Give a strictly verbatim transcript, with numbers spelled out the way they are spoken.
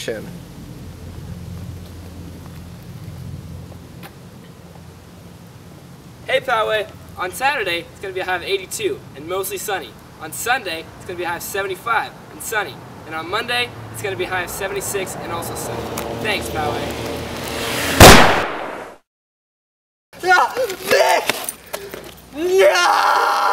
destination. Hey Poway, on Saturday it's going to be a high of eighty-two and mostly sunny. On Sunday it's going to be a high of seventy-five and sunny. And on Monday it's going to be a high of seventy-six and also sunny. Thanks Poway. Ah, Nick! No!